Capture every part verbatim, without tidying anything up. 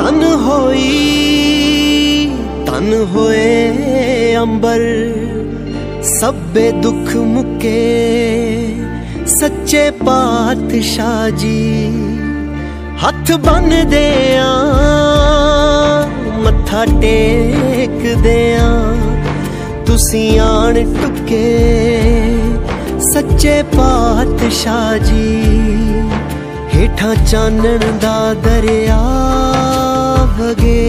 तन होई तन होए अंबर, सब्बे दुख मुके सच्चे पातशाह जी। हथ बन देया मत्था टेक देया, तुसी आन टुके सच्चे पातशाह जी। हेठा चानन दा दरिया वगे,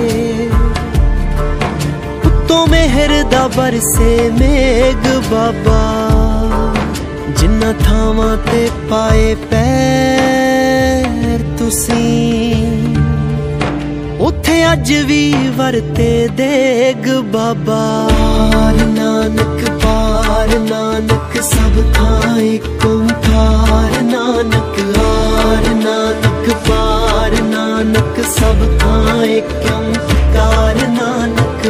उत्तों मेहर दा बरसे मेघ बाबा। जिन्ना थावां ते पाए पैर तुसी, उथे अज भी वरते देग बाबा। पार नानक पार नानक सब थां एक ओंकार नानक। आर नानक पार नानक सब थां एक ओंकार नानक।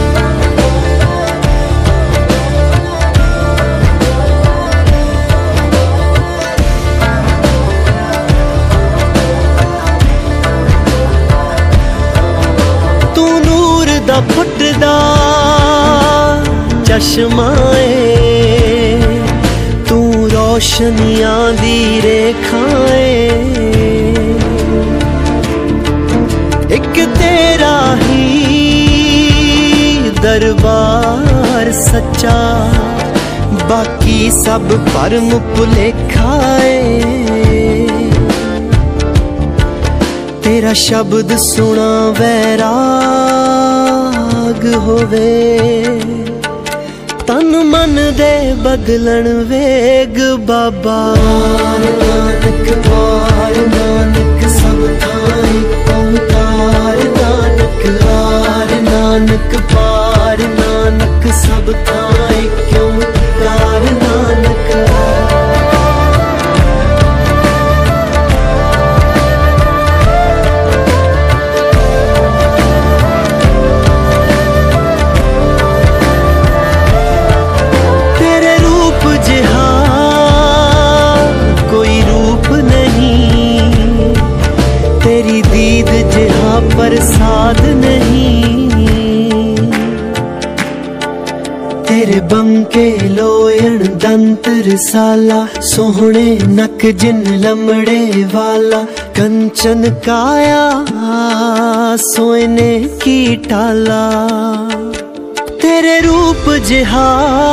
तू नूर दा फुटदा चश्मा ए, तू रोशनियां दी रेखाएं। एक तेरा ही दरबार सच्चा, बाकी सब भरम भुलेखा है। तेरा शब्द सुना वैराग होवे, तन मन दे बदलन वेग बाबा। नानक पार नानक सब थां एक ओंकार नानक। आर नानक पार नानक सब थां एक ओंकार नानक। प्रसाद नहीं, तेरे बंके लोयण दंत रसाला। सोहने नक जिन लमड़े वाला, कंचन काया सोने की टाला। तेरे रूप जिहा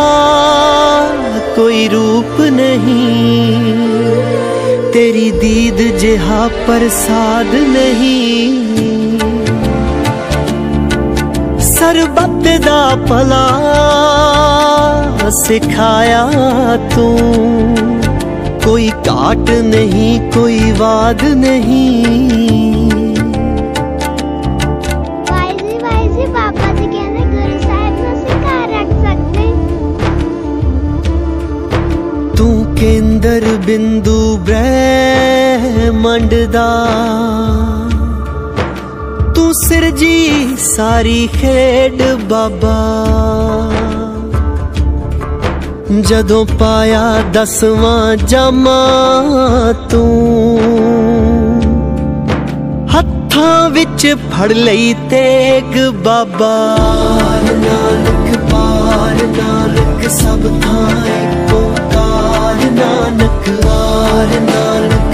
कोई रूप नहीं, तेरी दीद जिहा प्रसाद नहीं। सरबत दा भला सिखाया तू, कोई काट नहीं कोई वाद नहीं। वाइजी वाइजी पापा जी कहने गुरु साहब ने सिखा रख सकते। तू केंद्र बिंदु ब्रह्मंड दा, तू सिरजी सारी खेड बाबा। जदों पाया दसवां जामा तू, हत्थां विच फड़ लई तेग बाबा। नानक पार नानक सब थां एक ओंकार नानक। आर नानक